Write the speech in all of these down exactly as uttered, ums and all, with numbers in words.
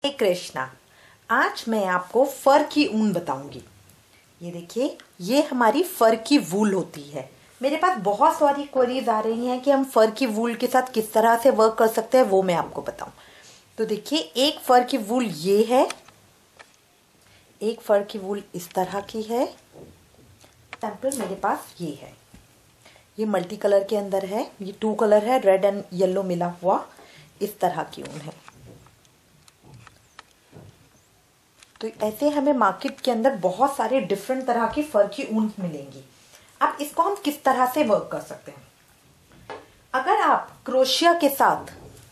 हे कृष्णा, आज मैं आपको फर की ऊन बताऊंगी। ये देखिए, ये हमारी फर की वूल होती है। मेरे पास बहुत सारी क्वेरीज आ रही हैं कि हम फर की वूल के साथ किस तरह से वर्क कर सकते हैं, वो मैं आपको बताऊं। तो देखिए, एक फर की वूल ये है, एक फर की वूल इस तरह की है। सैंपल मेरे पास ये है, ये मल्टी कलर के अंदर है। ये टू कलर है, रेड एंड येलो मिला हुआ, इस तरह की ऊन है। तो ऐसे हमें मार्केट के अंदर बहुत सारे डिफरेंट तरह की फर की ऊन मिलेंगी। अब इसको हम किस तरह से वर्क कर सकते हैं? अगर आप क्रोशिया के साथ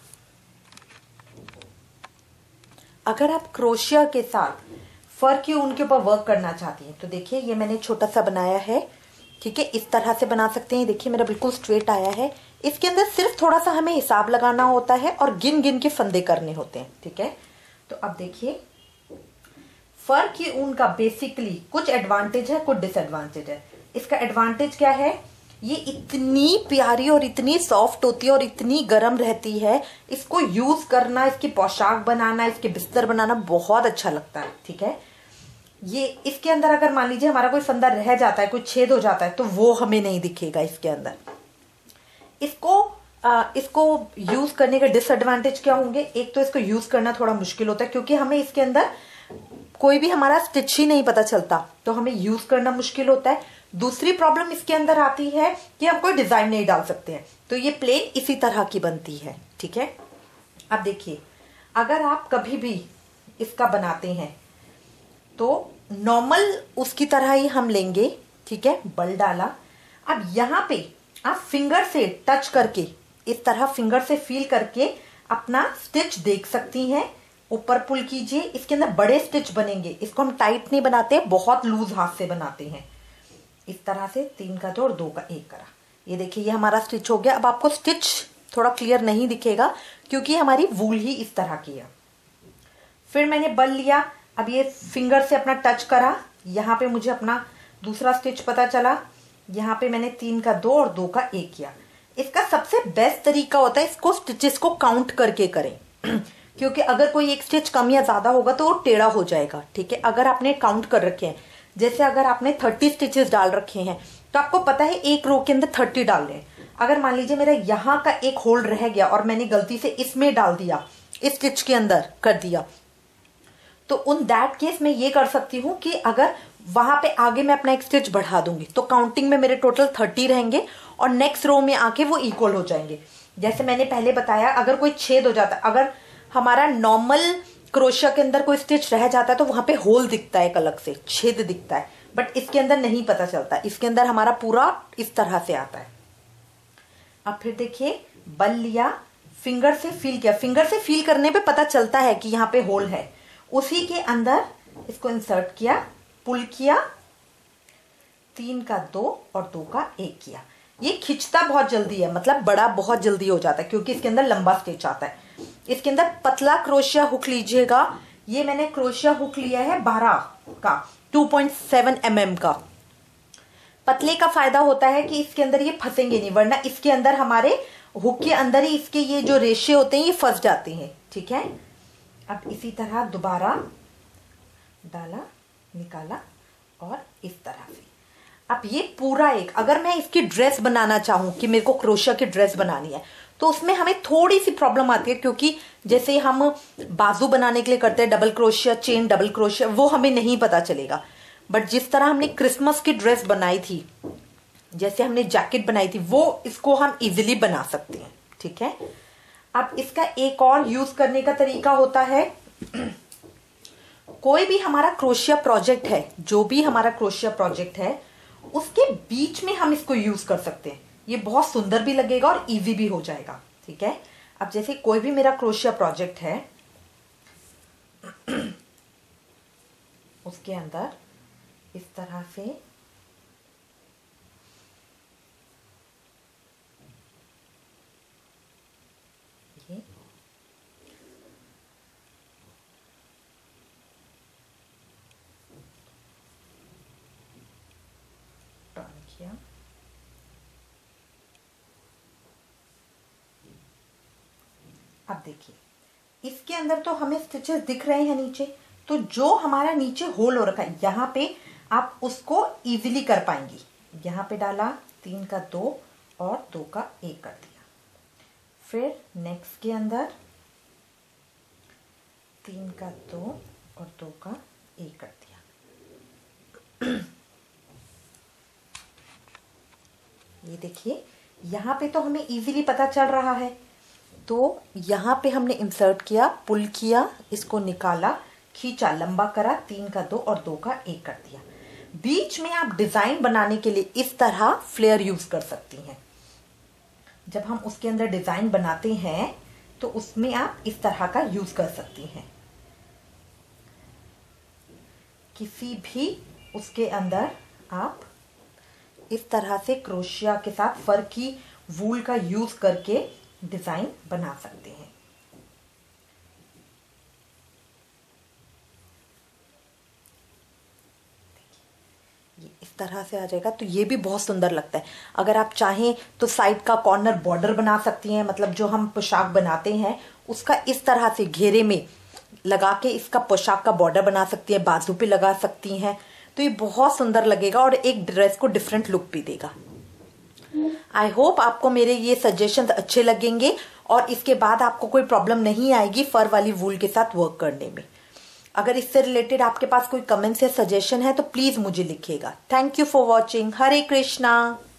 अगर आप क्रोशिया के साथ फर की ऊन के ऊपर वर्क करना चाहती हैं, तो देखिए, ये मैंने छोटा सा बनाया है। ठीक है, इस तरह से बना सकते हैं। देखिए, मेरा बिल्कुल स्ट्रेट आया है। इसके अंदर सिर्फ थोड़ा सा हमें हिसाब लगाना होता है और गिन गिन के फंदे करने होते हैं। ठीक है, तो अब देखिए, फर की ऊन का बेसिकली कुछ एडवांटेज है, कुछ डिसएडवांटेज है। इसका एडवांटेज क्या है? ये इतनी प्यारी और इतनी सॉफ्ट होती है और इतनी गर्म रहती है। इसको यूज करना, इसकी पोशाक बनाना, इसके बिस्तर बनाना बहुत अच्छा लगता है। ठीक है, ये इसके अंदर अगर मान लीजिए हमारा कोई फंदा रह जाता है, कोई छेद हो जाता है, तो वो हमें नहीं दिखेगा इसके अंदर। इसको आ, इसको यूज करने के डिसएडवांटेज क्या होंगे? एक तो इसको यूज करना थोड़ा मुश्किल होता है, क्योंकि हमें इसके अंदर कोई भी हमारा स्टिच ही नहीं पता चलता, तो हमें यूज करना मुश्किल होता है। दूसरी प्रॉब्लम इसके अंदर आती है कि हम कोई डिजाइन नहीं डाल सकते हैं, तो ये प्लेन इसी तरह की बनती है। ठीक है, अब देखिए, अगर आप कभी भी इसका बनाते हैं तो नॉर्मल उसकी तरह ही हम लेंगे। ठीक है, बल डाला। अब यहां पे आप फिंगर से टच करके, इस तरह फिंगर से फील करके अपना स्टिच देख सकती हैं। ऊपर पुल कीजिए, इसके अंदर बड़े स्टिच बनेंगे। इसको हम टाइट नहीं बनाते, बहुत लूज हाथ से बनाते हैं। इस तरह से तीन का दो और दो का एक करा। ये देखिए, ये हमारा स्टिच हो गया। अब आपको स्टिच थोड़ा क्लियर नहीं दिखेगा, क्योंकि हमारी वूल ही इस तरह की है। फिर मैंने बल लिया। अब ये फिंगर से अपना टच करा, यहाँ पे मुझे अपना दूसरा स्टिच पता चला। यहाँ पे मैंने तीन का दो और दो का एक किया। इसका सबसे बेस्ट तरीका होता है, इसको स्टिचेस को काउंट करके करें क्योंकि अगर कोई एक स्टिच कम या ज्यादा होगा तो वो टेढ़ा हो जाएगा। ठीक है, अगर आपने काउंट कर रखे हैं, जैसे अगर आपने थर्टी स्टिचेस डाल रखे हैं, तो आपको पता है एक रो के अंदर थर्टी डाल रहे हैं। अगर मान लीजिए मेरा यहाँ का एक होल रह गया और मैंने गलती से इसमें डाल दिया, इस स्टिच के अंदर कर दिया, तो उन दैट केस मैं ये कर सकती हूं कि अगर वहां पे आगे मैं अपना एक स्टिच बढ़ा दूंगी, तो काउंटिंग में मेरे टोटल थर्टी रहेंगे और नेक्स्ट रो में आके वो इक्वल हो जाएंगे। जैसे मैंने पहले बताया, अगर कोई छेद हो जाता है, अगर हमारा नॉर्मल क्रोशिया के अंदर कोई स्टिच रह जाता है, तो वहां पे होल दिखता है, एक अलग से छेद दिखता है, बट इसके अंदर नहीं पता चलता। इसके अंदर हमारा पूरा इस तरह से आता है। अब फिर देखिए, बल लिया, फिंगर से फील किया। फिंगर से फील करने पे पता चलता है कि यहाँ पे होल है। उसी के अंदर इसको इंसर्ट किया, पुल किया, तीन का दो और दो का एक किया। ये खिंचता बहुत जल्दी है, मतलब बड़ा बहुत जल्दी हो जाता है, क्योंकि इसके अंदर लंबा स्टिच आता है। इसके अंदर पतला क्रोशिया हुक लीजिएगा। ये मैंने क्रोशिया हुक लिया है बारह का, two point seven M M का। पतले का फायदा होता है कि इसके अंदर ये फंसेंगे नहीं, वरना इसके अंदर हमारे हुक के अंदर ही इसके ये जो रेशे होते हैं ये फंस जाते हैं। ठीक है, अब इसी तरह दोबारा डाला, निकाला और इस तरह से। अब ये पूरा एक, अगर मैं इसकी ड्रेस बनाना चाहूं कि मेरे को क्रोशिया की ड्रेस बनानी है, तो उसमें हमें थोड़ी सी प्रॉब्लम आती है, क्योंकि जैसे हम बाजू बनाने के लिए करते हैं double crochet, chain double crochet, वो हमें नहीं पता चलेगा। बट जिस तरह हमने क्रिसमस की ड्रेस बनाई थी, जैसे हमने जैकेट बनाई थी, वो इसको हम इजिली बना सकते हैं। ठीक है, अब इसका एक और यूज करने का तरीका होता है, कोई भी हमारा क्रोशिया प्रोजेक्ट है, जो भी हमारा क्रोशिया प्रोजेक्ट है, उसके बीच में हम इसको यूज कर सकते हैं। ये बहुत सुंदर भी लगेगा और इजी भी हो जाएगा। ठीक है, अब जैसे कोई भी मेरा क्रोशिया प्रोजेक्ट है, उसके अंदर इस तरह से ये टर्न किया, अब देखिए, इसके अंदर तो हमें स्टिचेस दिख रहे हैं नीचे, तो जो हमारा नीचे होल हो रखा है यहाँ पे आप उसको इजीली कर पाएंगी। यहाँ पे डाला, तीन का दो और दो का एक कर दिया। फिर नेक्स्ट के अंदर तीन का दो और दो का एक कर दिया। ये देखिए यहाँ पे तो हमें इजीली पता चल रहा है। तो यहाँ पे हमने इंसर्ट किया, पुल किया, इसको निकाला, खींचा, लंबा करा, तीन का दो और दो का एक कर दिया। बीच में आप डिजाइन बनाने के लिए इस तरह फ्लेयर यूज कर सकती हैं। जब हम उसके अंदर डिजाइन बनाते हैं तो उसमें आप इस तरह का यूज कर सकती हैं। किसी भी उसके अंदर आप इस तरह से क्रोशिया के साथ फर की वूल का यूज करके डिजाइन बना सकते हैं। ये इस तरह से आ जाएगा तो ये भी बहुत सुंदर लगता है। अगर आप चाहें तो साइड का कॉर्नर बॉर्डर बना सकती हैं, मतलब जो हम पोशाक बनाते हैं उसका इस तरह से घेरे में लगा के इसका पोशाक का बॉर्डर बना सकती है, बाजू पे लगा सकती हैं, तो ये बहुत सुंदर लगेगा और एक ड्रेस को डिफरेंट लुक भी देगा। आई होप आपको मेरे ये सजेशंस अच्छे लगेंगे और इसके बाद आपको कोई प्रॉब्लम नहीं आएगी फर वाली वूल के साथ वर्क करने में। अगर इससे रिलेटेड आपके पास कोई कमेंट्स या सजेशन है तो प्लीज मुझे लिखिएगा। Thank you for watching. Hare Krishna.